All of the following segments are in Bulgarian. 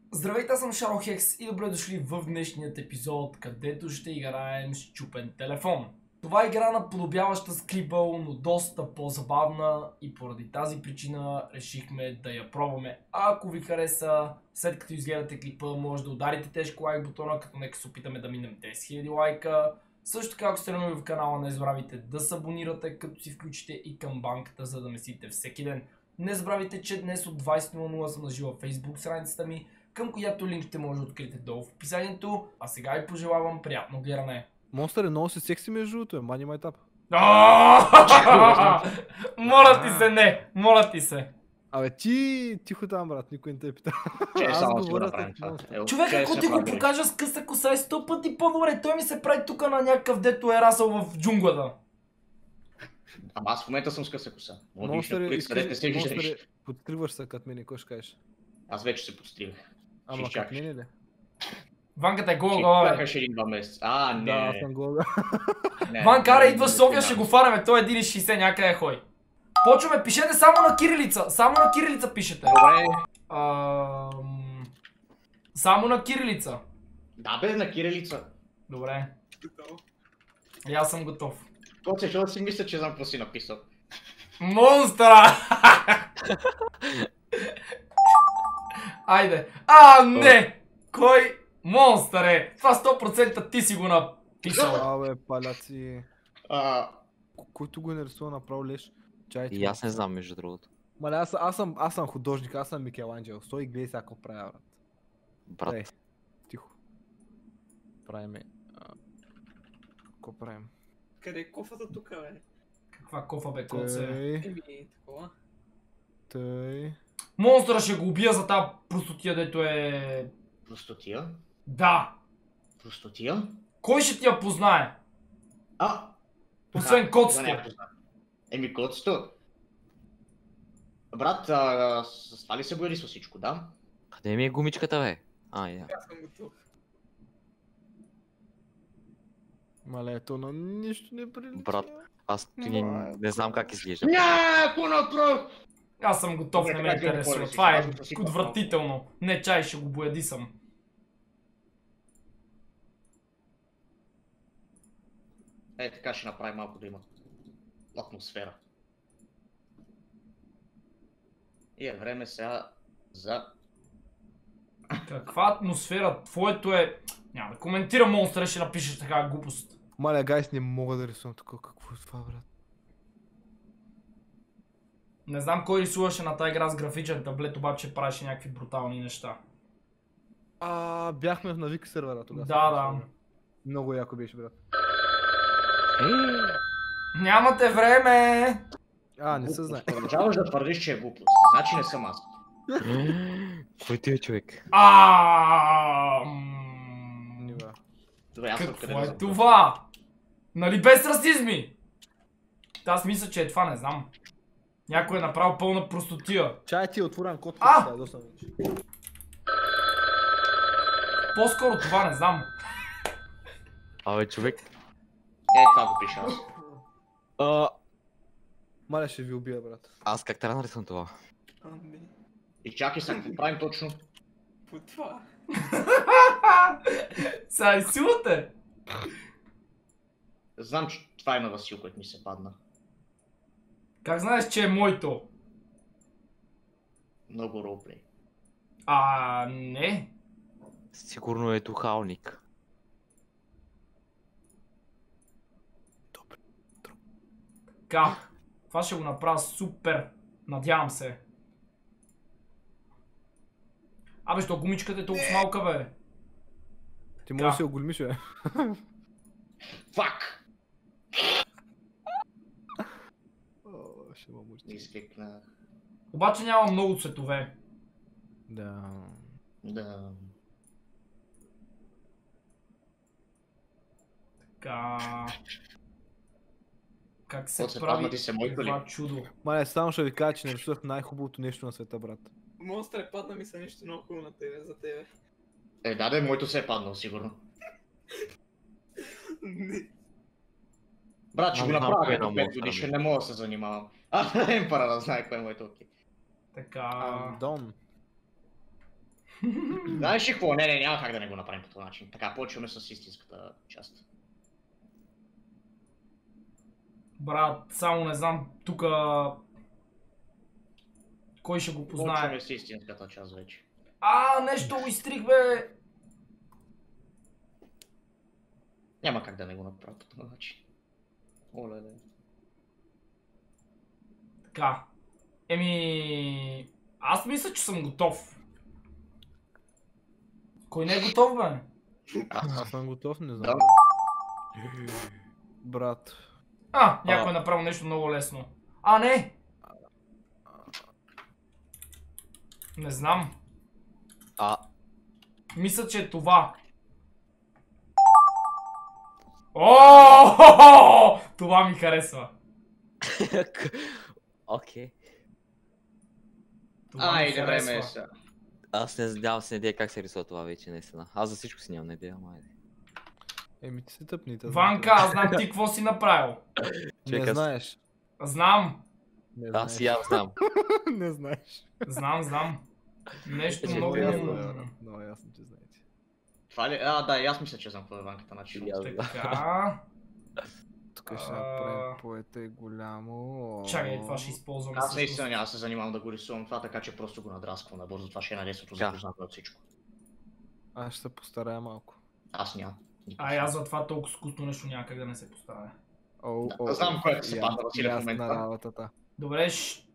Здравейте, аз съм Шарохекс и добре дошли в днешният епизод, където ще играем с чупен телефон. Това е игра наподобяваща Scribble, но доста по-забавна и поради тази причина решихме да я пробваме. А ако ви хареса, след като изгледате клипа, може да ударите тежко лайк бутона, като нека се опитаме да минем 10 000 лайка. Също така, ако сте нови в канала, не забравяйте да се абонирате, като си включите и камбанката, за да месите всеки ден. Не забравяйте, че днес от 20:00 съм на живо в Facebook страницата ми, към която линките може да откриете долу в описанието. А сега ви пожелавам приятно гледане. Монстър е много си секси между другото, е мани майтап. Моля ти се, не! Моля ти се! Абе ти тихо там, брат, никой не те пита. Само си го направим това. Човек, ако ти го покажа с къса коса и 100 пъти по-добре, той ми се прави тук на някакъв, дето е расъл в джунглата. Ама аз в момента съм с къса коса. Монстър, подстриваш се като мене, кой ще кажеш? Аз вече се подстривах. Ама като мене ли? Ванката е гола, бе. Чакаш 1-2 месеца. А, не. Да, аз съм гола. Ван, кара, идва в София, ще го фараме, той е 1,60 някъде хой. Почваме, пишете само на кирилица, само на кирилица пишете. Добре. Само на кирилица. Да бе, на кирилица. Добре. И аз съм готов. Коце, защото си мисля, че знам какво си написал. Монстъра! Айде. Не! Кой монстър е? Това 100% ти си го написал. Абе, паляци. Който го е нарисува направо леш. Чайче. И аз не знам, между другото. Мале, аз съм художник, аз съм Микеланджело. Стой и гледай сега какво правя, брат. Брат. Ей, тихо. Правиме... Какво правим? Къде е кофата тук, бе? Каква кофа, бе, коце? Такова. Тъй... Монстъра ще го убия за тази простотия, дето е... Простотия? Да! Простотия? Кой ще ти я познае? Освен коцето. Еми коцето. Брат, с това ли се бояли с всичко, да? Къде ми е гумичката, бе? Я. Аз съм готов. Мале, ето на нищо не прилича. Брат, аз не знам как изглежда. Няко направо! Аз съм готов, не ме интересува. Това е отвратително. Не, чай, ще го бояди съм. Е, така ще направим малко да има атмосфера. И е време сега за... Каква атмосфера? Твоето е... Няма да коментирам, монстър, ще напишеш така глупост. Маля, гайс, не мога да рисувам тук. Какво е това, брат? Не знам кой рисуваше на тази игра с графичен таблет, обаче правеше някакви брутални неща. Бяхме на Вик сервера тогава. Да. Много яко беше, брат. Нямате време! Не се знае. Продължаваш да твърдиш, че е глупост. Значи не съм аз. Кой ти е, човек? Добре, аз какво е това? Нали без расизми? Аз мисля, че е това, не знам. Някой е направил пълна простотия. Чай ти е отворен код, По-скоро това, не знам. Абе, човек. Това го пиша аз. Маля, ще ви убия, брат. Аз как трябва да нарисувам това? Не. И чакай сега, какво правим точно? По това. Сега изсилате. Знам, че това е на Васил, което ми се падна. Как знаеш, че е моето? Много ролплей. Не. Сигурно е духалник. Така. Това ще го направя супер. Надявам се. Абе, що гумичката е толкова малка, бе? Ти можеш да се оголемиш, бе. Фак! Ще ма мучи. Извикна. Обаче няма много цветове. Да. Така... Как се се прави падна, ти се моето ли? това чудо? Мале, само ще ви кажа, че нарисувах най-хубавото нещо на света, брат. Монстър е падна ми са нещо много хубаво на тебе, за тебе. Да, моето се е паднал, сигурно. Не. Брат, ще го направя като 5 монстър, годишен, не мога да се занимавам. Емпара да знае кое е моето окей. Така... Дон. Знаеш ли какво? Не, няма как да не го направим по този начин. Така, почваме с истинската част. Брат, само не знам тука... Кой ще го познае? Почваме с истинската част вече. Нещо го изтрих, бе! Няма как да не го направя по този начин. Оле. Така. Аз мисля, че съм готов. Кой не е готов, бе? Аз съм готов, не знам. Да. Брат. Някой е направил нещо много лесно. Не! Не знам. Мисля, че е това. Това ми харесва. Окей. Това ми Айде, време е харесва. сега. Аз нямам си идея как се рисува това вече, наистина. Аз за всичко си нямам идея, ама айде. Ти се тъпни. Ванка, аз знам ти какво си направил. Не знаеш. Знам. Аз и аз знам. Не знаеш. Знам. Нещо Много много... ясно. Много ясно, че знаете. Това ли? Да, и аз мисля, че знам какво е ванката начин. И аз знам. Така... Тук ще направим поета и голямо. Чакай, това ще използваме Аз всъщност. наистина няма да се занимавам да го рисувам това, така че просто го надрасквам набързо. Това ще е най-лесното Да. запознато от всичко. Аз ще се постарая малко. Аз няма. Аз за това толкова скутно нещо няма как да не се поставя. Знам което се пада, Василе, в ясна момента. работата. Добре,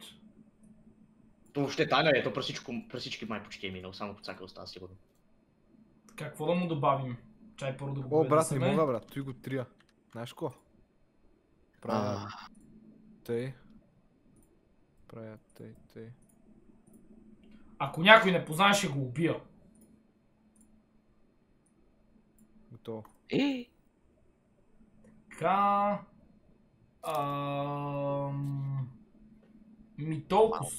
То въобще тайна е, то през всички май почти е минал, само подсака остава сигурно. какво да му добавим? Чай първо да го Брат, не поведесаме. мога, брат. Той го трия. Знаеш ко? Правя тъй. Правя тъй. Ако някой не познае, ще го убия. Готово. Така... Толкос.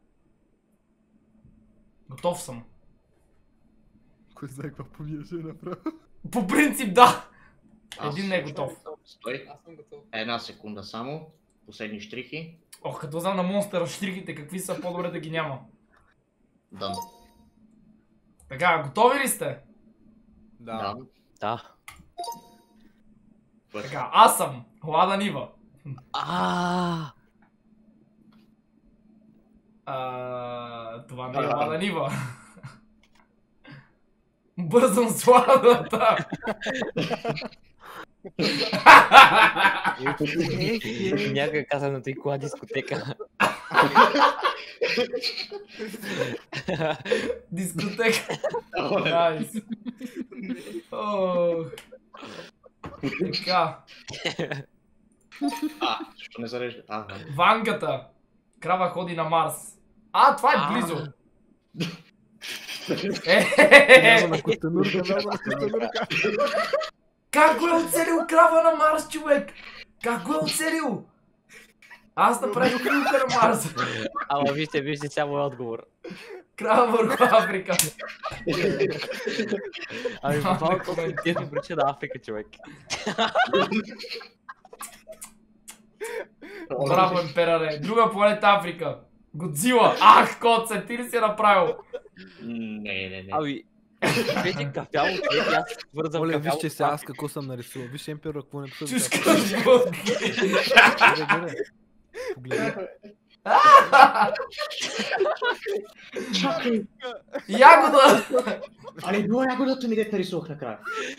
Готов съм. Кой знае какво помия ще направя? По принцип да! Аз Един не е готов. Стой. Аз съм готов. Една секунда само. Последни штрихи. Като знам на монстъра штрихите какви са, по-добре да ги няма. Дън. Така, готови ли сте? Да. Да. Така, аз съм Ладан Ива. Това не е Ладан Ива. Бързам с ладата. Някой каза на той кола дискотека. Дискотека. Найс. Така. Защо не зарежда? Ванката. Крава ходи на Марс. Това е близо. Няма на Костенурка. Как го е оцелил крава на Марс, човек? Как го е оцелил? Аз направих крилка на Марс. Ама вижте сега моят отговор. Крава върху Африка. Ами буквално конкретно причина на Африка, човек. Браво, Емпераре. Друга планета Африка. Годзила. Коце, ти ли си направил? Не. Ами, вече кафяло, човек, аз свързвам Оле, кафяло. виж, че сега аз какво съм нарисувал. Виж, Емперо, какво не писал. Чушка живот. Погледни. Ягода! Али, било ягодата ми дете рисувах накрая.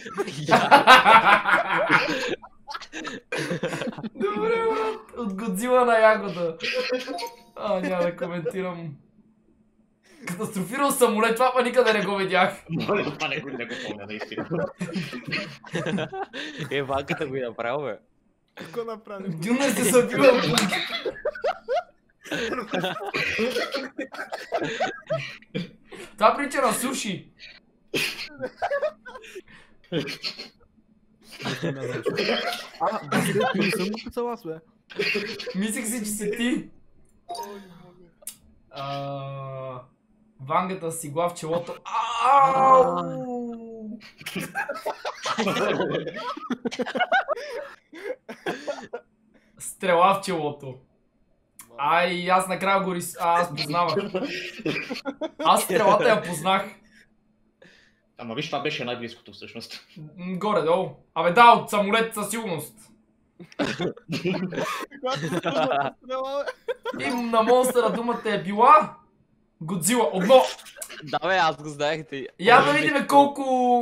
Добре, брат. От Годзила на ягода. Няма да коментирам. Катастрофирал самолет, това па никъде не го видях. Моля, това не го помня, наистина. Ванката го е направил, бе. Какво направим? Дюнер се събива. Това прилича на суши. Не съм го писал аз, бе. Мислех си, че си ти. Вангата си глав челото. Стрела в челото. Аз накрая го аз познавах. Аз стрелата я познах. Ама виж, това беше най-близкото всъщност. Горе-долу. Абе да, от самолет със сигурност. И на монстъра думата е била Годзила. Одно. Да бе, аз го знаех ти. Я да видим колко...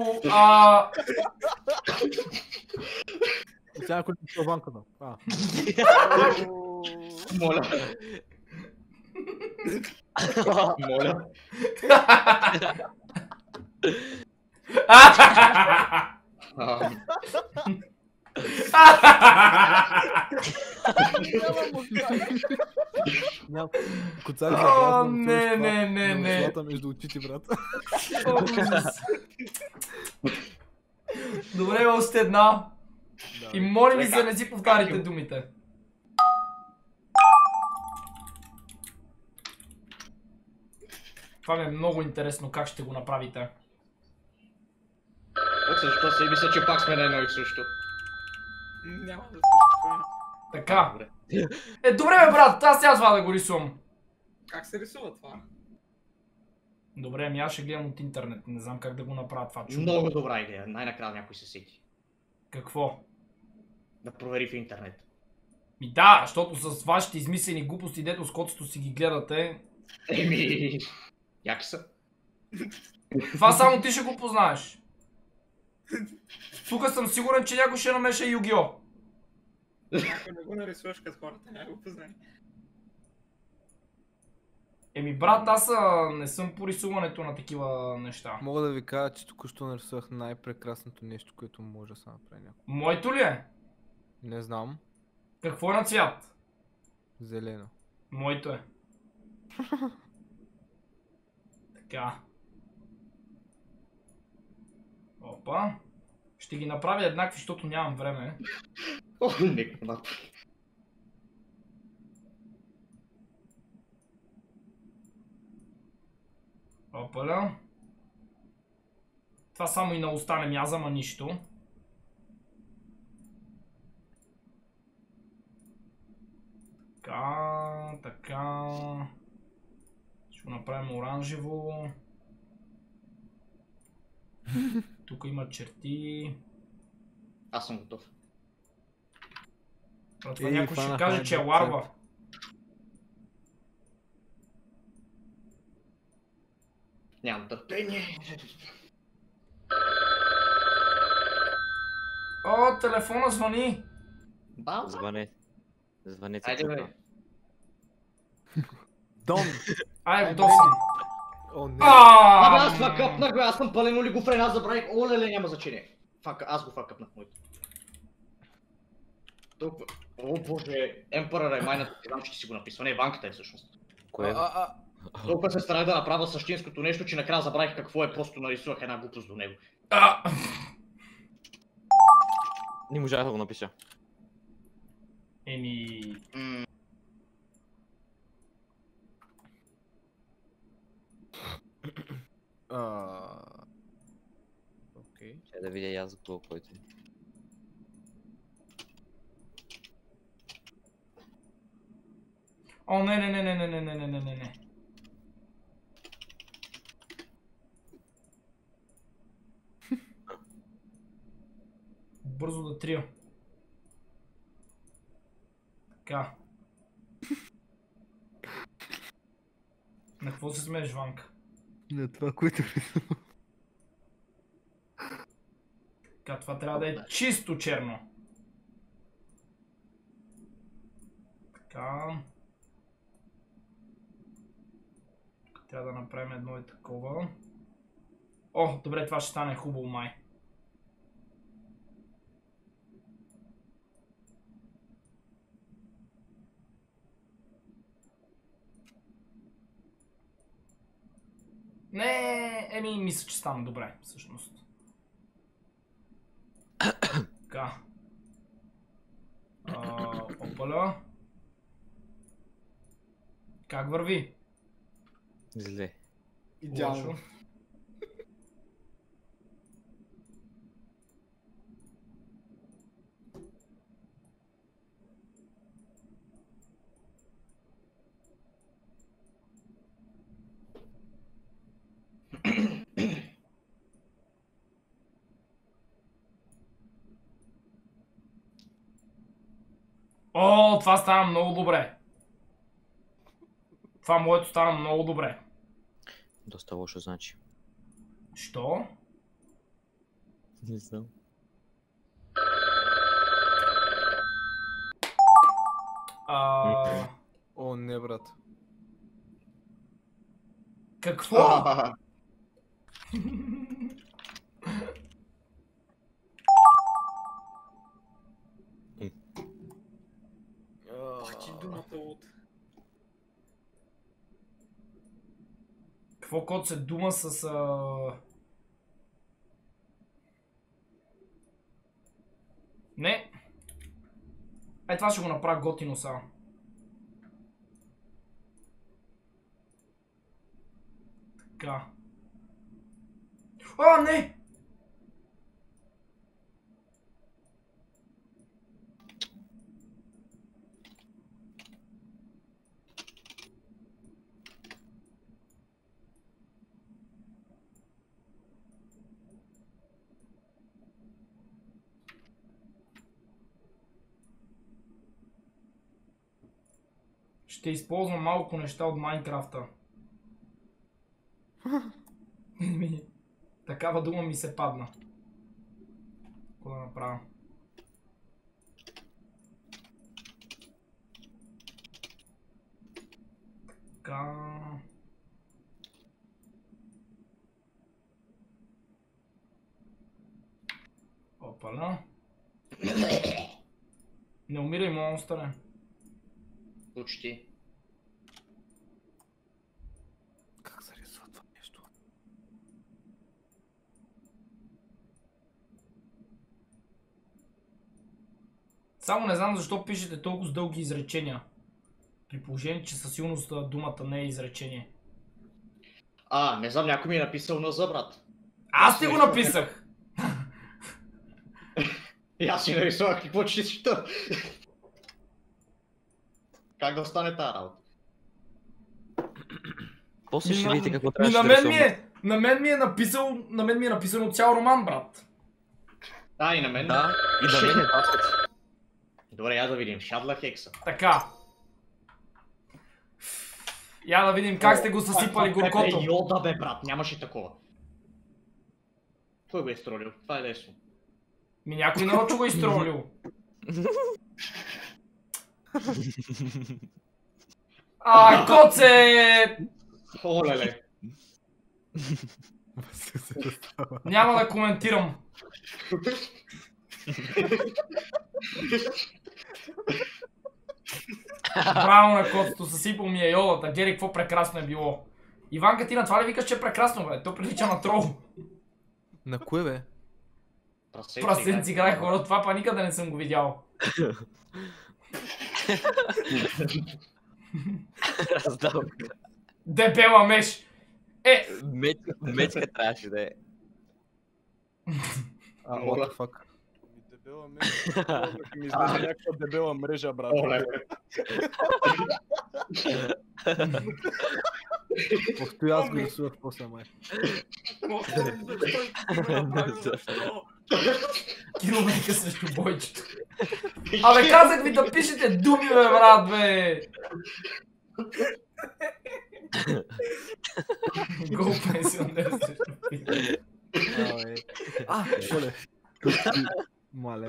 Сега някой е ванката. Моля. Моля. Коцак за О, не. Злата между очите, брат. Добре, още една. И моля ви Така. се, не си повтарите думите. Това ми е много интересно как ще го направите. Защо си мисля, че пак сме на едно и също. Няма да се успокоя. Така. Добре. Добре бе брат, аз сега това да го рисувам. Как се рисува това? Добре, ами аз ще гледам от интернет, не знам как да го направя това чудо. Много добра идея. Най-накрая някой се сети. Какво? Да провери в интернет. Ми да, защото с вашите измислени глупости, дето с котството си ги гледате, Еми... Яки са. това само ти ще го познаеш. Тук съм сигурен, че някой ще намеша Югио. Ако не го нарисуваш като хората, няма го познай. Еми брат, аз не съм по рисуването на такива неща. Мога да ви кажа, че току-що нарисувах най-прекрасното нещо, което може да се направи някой. Моето ли е? Не знам. Какво е на цвят? Зелено. Моето е. Така. Опа. Ще ги направя еднакви, защото нямам време. О, не, Опаля. Това само и на остане мяза, ама нищо. Така. Ще го направим оранжево. Тук има черти. Аз съм готов. Това някой ще каже, че е ларва. Нямам търпение. О, телефона звъни. Бал? Звъни се Айде бе. чука. Дон! Ай, готов съм. О, не. Абе, аз факъпнах, бе, аз съм пълен олигофрен, аз забравих, оле, няма значение. Аз го факъпнах моето. Толкова... О боже, Emperor е майната, не знам, че ти си го написва, не, ванката е всъщност. Кое е? Толкова се старах да направя същинското нещо, че накрая забравих какво е, просто нарисувах една глупост до него. Не можах да го напиша. Еми... Окей. Ще да видя и аз колко е. О, не. Бързо да трия. Така. На какво се смееш, Ванка? На това, което рисувам. Така, това трябва да е чисто черно. Така. Трябва да направим едно и такова. О, добре, това ще стане хубаво май. Не, еми, мисля, че стана добре, всъщност. Така. Опаля. Как върви? Зле. Идеално. Лошо. О, това става много добре. Това моето става много добре. Доста лошо значи. Що? Не знам. О, не, брат. Какво? Пачи думата от... Какво код се дума с... Не. Това ще го направя готино сега. Така. А, не! Ще използвам малко неща от Майнкрафта. Такава дума ми се падна. Какво да направя? Така... Опаля. Не умирай, монстъре. Почти. Как се рисува това нещо? Само не знам защо пишете толкова с дълги изречения. При положение, че със сигурност думата не е изречение. Не знам, някой ми е написал на за, брат. Аз ти го написах! И аз си нарисувах какво ще чета. Как да стане тази работа? После ще видите какво трябва на да мен рисувам. на мен ми е написано цял роман, брат. И на мен. Да, и да мен е пасът. Добре, я да видим. Шадла Хекса. Така. Я да видим как сте го съсипали горкото. Йода, бе, брат, нямаше такова. Кой го е стролил? Това е лесно. Някой нарочно го е изтролил. Коце! Олеле. Няма да коментирам. Браво на коцето, съсипал ми е йодата. Гери, какво прекрасно е било. Иванка, ти на това ли викаш, че е прекрасно, бе? То прилича на трол. На кое, бе? Прасенци играе хора, това па никъде не съм го видял. Раздавка. Дебела меш! Мечка трябваше да е. What the fuck? Дебела мрежа. Ми излезе някаква дебела мрежа, брат. Охто и аз го рисувах после май. Километка срещу бойчето. Абе, казах ви да пишете думи, бе, брат, бе! Гол пенсионер срещу пи. Оле. Мале.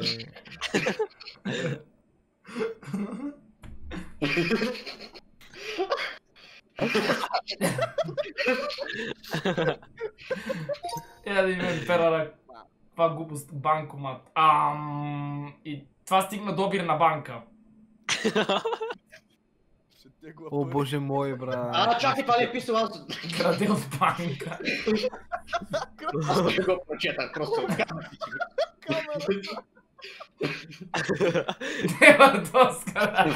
Да имам пера това глупост, банкомат. И това стигна до обир на банка. О, боже мой, брат. Чакай, това ли е писал аз? Краде от банка. Аз ще го прочетах, просто отказах. Нема доска.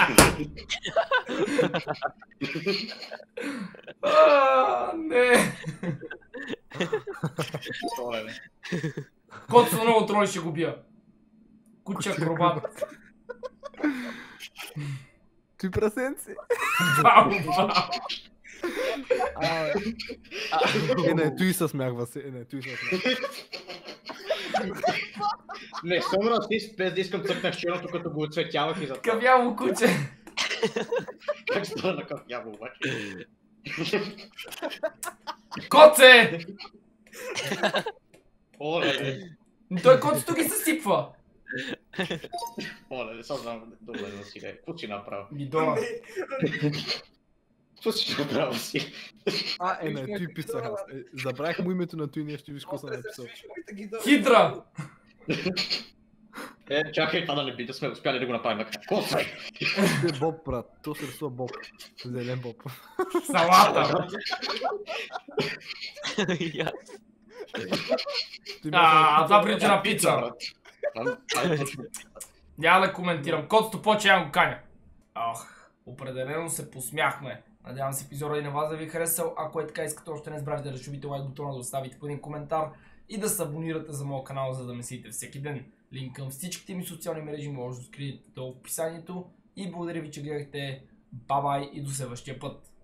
Не. Кот са много троли ще го бия. Куча акробат. Ти прасенци. Бау. Не, той се смяхва се. Не, той се смяхва. Не съм расист, без да искам цъкнах черното, като го оцветявах и затова. Кавяво куче. Как стана на кафяво обаче? Коце! Оле, Той коцето ги съсипва. оле, не знам добре да си не. Какво си направил? Гидора. Какво си направил си? Не, той писах аз. Забравих му името на той нещо, виж какво съм написал. Хидра. Чакай, това да не би да сме успяли да го направим така. Какво е? Те Боб, брат. То се рисува Боб. Зелен Боб. Салата. Това прилича на пица. Няма да коментирам. Котото поче, я го каня. Определено се посмяхме. Надявам се епизода и на вас да ви е харесал. Ако е така, искате още не забравяйте да разшибите лайк бутона, да оставите по един коментар и да се абонирате за моят канал, за да ме следите всеки ден. Линк към всичките ми социални мрежи може да скриете долу в описанието. И благодаря ви, че гледахте. Бай-бай и до следващия път.